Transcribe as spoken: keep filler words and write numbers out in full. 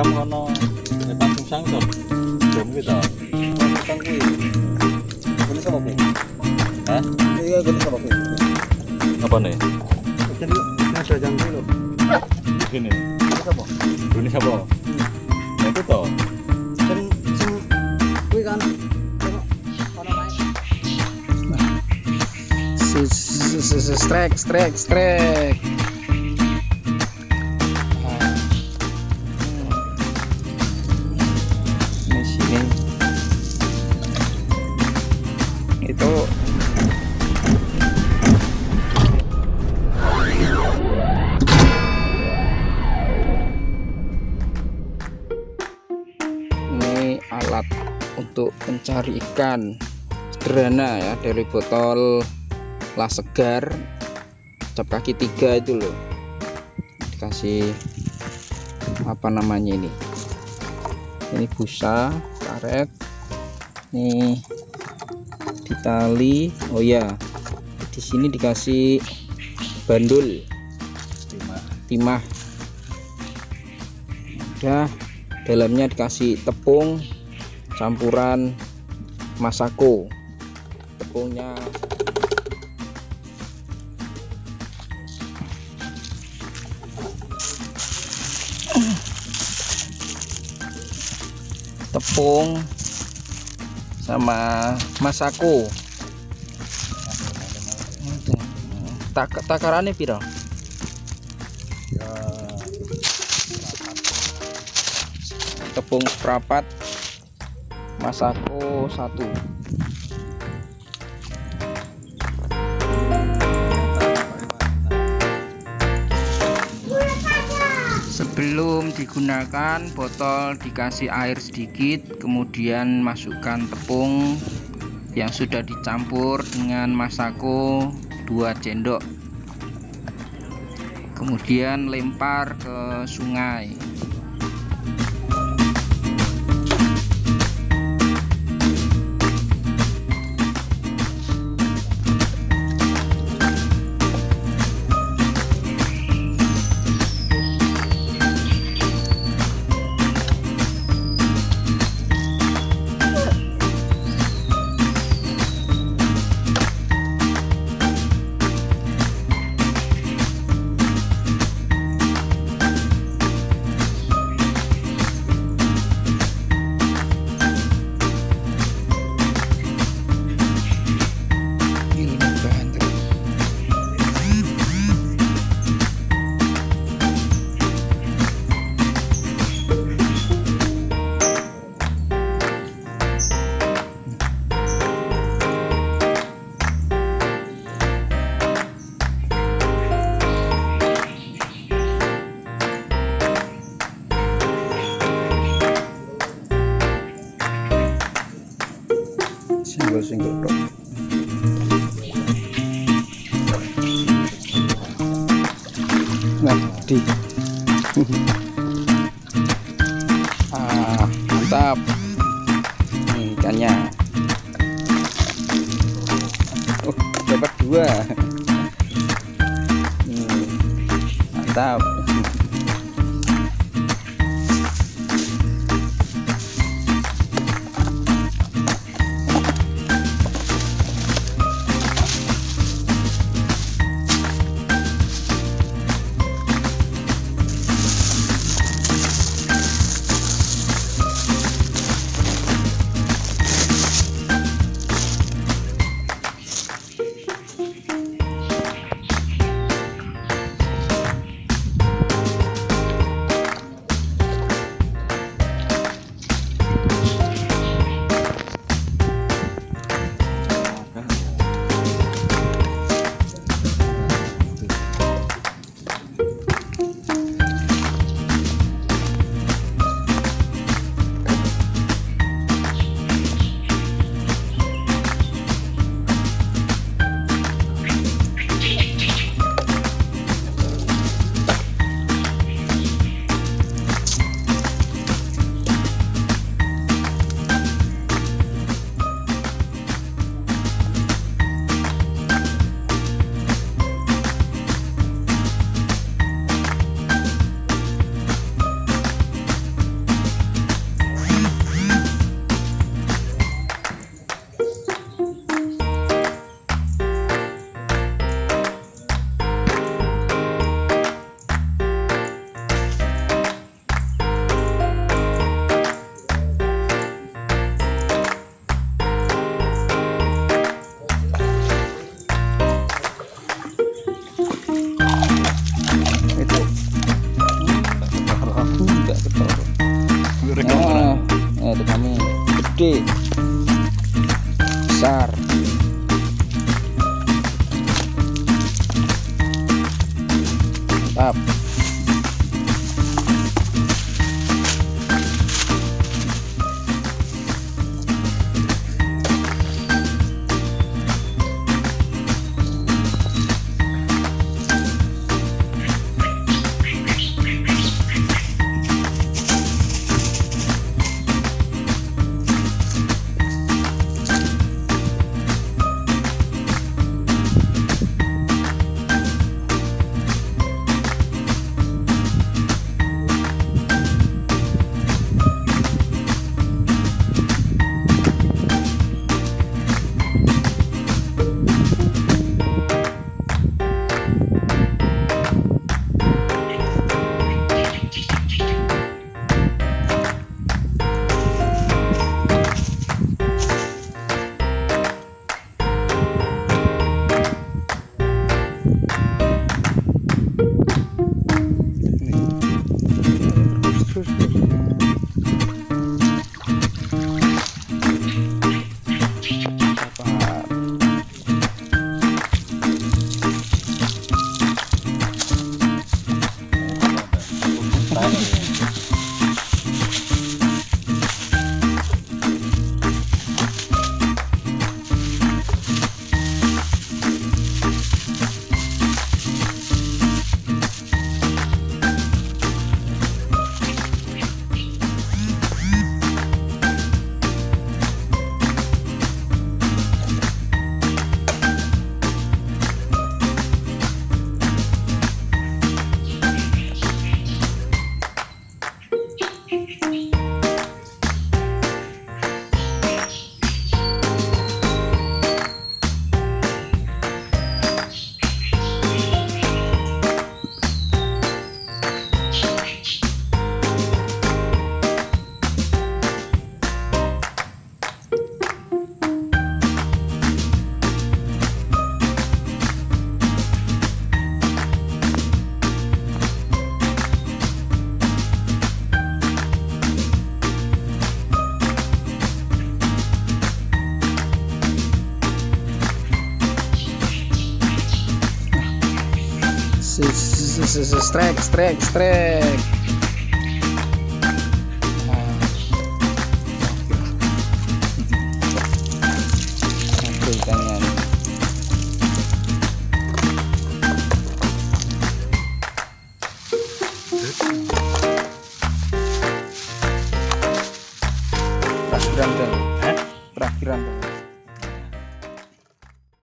jam kono nek langsung sangkep. Jam kita. Tang kuwi. Gune sapa kuwi? Hah? Iya gune sapa kuwi? Apa nih? Jadi ada jam kuwi lho. Gini. Gune sapa? Gune sapa? Ya itu toh. Sing sing kuwi kan. Kono main. Strek, strek, strek. Di sini itu ini alat untuk mencari ikan sederhana ya, dari botol las segar cap kaki tiga itu loh, dikasih apa namanya ini ini busa karet, nih ditali. Oh ya, di sini dikasih bandul Timah. timah, udah dalamnya dikasih tepung campuran masako. Tepungnya tepung sama masako. Tak takarannya piro? Ya. Tepung seprapat, masako satu. Sebelum digunakan, botol dikasih air sedikit, kemudian masukkan tepung yang sudah dicampur dengan masako dua sendok, kemudian lempar ke sungai. Single-single dok. Nah, di ah, mantap. Nih ikannya. Oh, dapat dua. Hmm, mantap. gede, besar. Mantap. Strek, strek, strek. Oke, ikannya. Perakhiran, perakhiran.